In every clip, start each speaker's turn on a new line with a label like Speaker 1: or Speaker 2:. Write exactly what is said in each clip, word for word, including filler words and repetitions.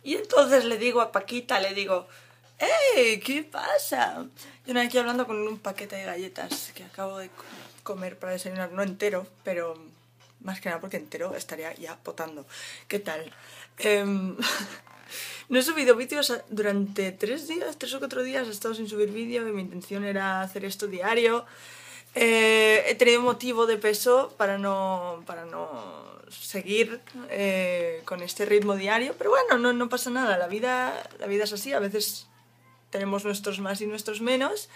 Speaker 1: Y entonces le digo a Paquita, le digo, ¡hey! ¿Qué pasa? Yo no aquí hablando con un paquete de galletas que acabo de comer para desayunar, no entero, pero más que nada porque entero estaría ya potando. ¿Qué tal? Eh, no he subido vídeos durante tres días, tres o cuatro días, he estado sin subir vídeo y mi intención era hacer esto diario. Eh, he tenido motivo de peso para no, para no seguir eh, con este ritmo diario, pero bueno, no, no pasa nada, la vida, la vida es así, a veces tenemos nuestros más y nuestros menos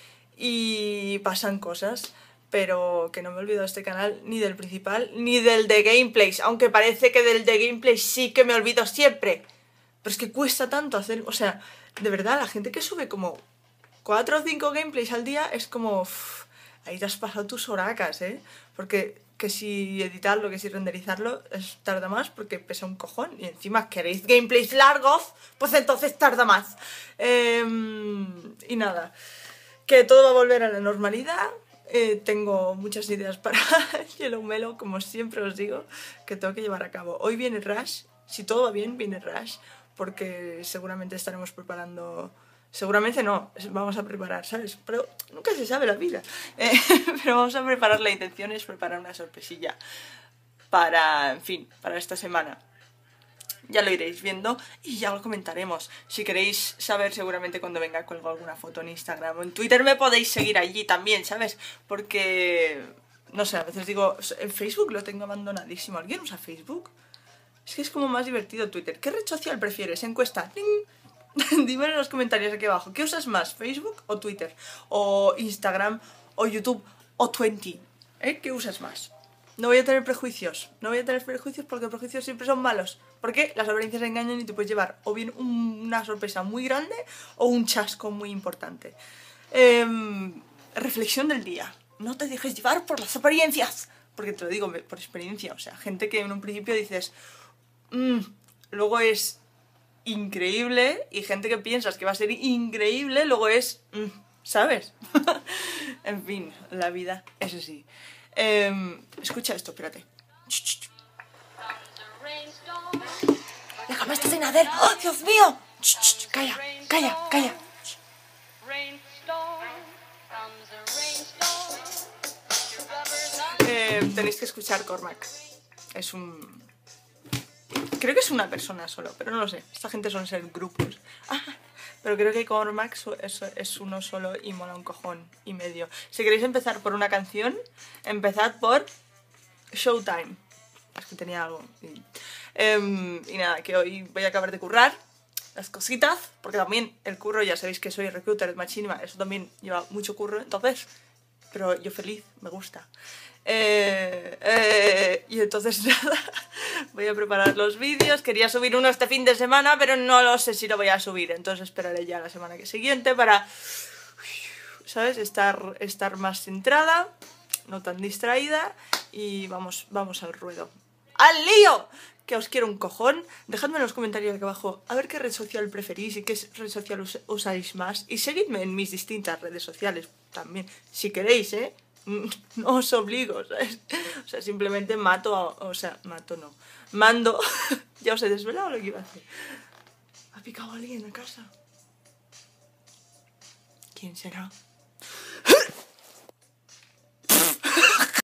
Speaker 1: y pasan cosas, pero que no me olvido de este canal, ni del principal, ni del de gameplays, aunque parece que del de gameplays sí que me olvido siempre, pero es que cuesta tanto hacer, o sea, de verdad, la gente que sube como cuatro o cinco gameplays al día es como... Uff, ahí te has pasado tus horacas, ¿eh? Porque que si editarlo, que si renderizarlo, es, tarda más porque pesa un cojón. Y encima queréis gameplays largos, pues entonces tarda más. Eh, y nada, que todo va a volver a la normalidad. Eh, tengo muchas ideas para Yellow Melo, como siempre os digo, que tengo que llevar a cabo. Hoy viene Rush, si todo va bien, viene Rush, porque seguramente estaremos preparando... Seguramente no, vamos a preparar, ¿sabes? Pero nunca se sabe la vida. Eh, pero vamos a preparar, la intención es preparar una sorpresilla para, en fin, para esta semana. Ya lo iréis viendo y ya lo comentaremos. Si queréis saber seguramente cuando venga cuelgo alguna foto en Instagram o en Twitter, me podéis seguir allí también, ¿sabes? Porque, no sé, a veces digo, en Facebook lo tengo abandonadísimo. ¿Alguien usa Facebook? Es que es como más divertido Twitter. ¿Qué red social prefieres? Encuesta. ¡Ting! Dime en los comentarios aquí abajo, ¿qué usas más? ¿Facebook o Twitter? ¿O Instagram? ¿O YouTube? ¿O Twenty? ¿Eh? ¿Qué usas más? No voy a tener prejuicios, no voy a tener prejuicios porque los prejuicios siempre son malos. Porque las apariencias engañan y te puedes llevar o bien un, una sorpresa muy grande o un chasco muy importante. Eh, reflexión del día. No te dejes llevar por las apariencias. Porque te lo digo por experiencia, o sea, gente que en un principio dices, mmm, luego es... increíble, y gente que piensas que va a ser increíble, luego es... Mm, ¿sabes? En fin, la vida es así. Eh, escucha esto, espérate. ¡Déjame esta sin hacer! ¡Oh, Dios mío! ¡Calla, calla, calla! Eh, tenéis que escuchar Cormac. Es un... Creo que es una persona solo, pero no lo sé. Esta gente suelen ser grupos. Ah, pero creo que Cormac es, es uno solo y mola un cojón y medio. Si queréis empezar por una canción, empezad por Showtime. Es que tenía algo. Y, eh, y nada, que hoy voy a acabar de currar las cositas, porque también el curro, ya sabéis que soy recruiter machinima, eso también lleva mucho curro, entonces... Pero yo feliz, me gusta. Eh, eh, y entonces nada, voy a preparar los vídeos. Quería subir uno este fin de semana, pero no lo sé si lo voy a subir. Entonces esperaré ya la semana que siguiente para, ¿sabes? Estar, estar más centrada, no tan distraída. Y vamos, vamos al ruedo. ¡Al lío! Que os quiero un cojón. Dejadme en los comentarios aquí abajo a ver qué red social preferís y qué red social us usáis más. Y seguidme en mis distintas redes sociales también, si queréis, ¿eh? No os obligo, ¿sabes? O sea, simplemente mato, a, o sea, mato no, mando. Ya os he desvelado lo que iba a hacer. ¿Ha picado alguien en casa? ¿Quién será?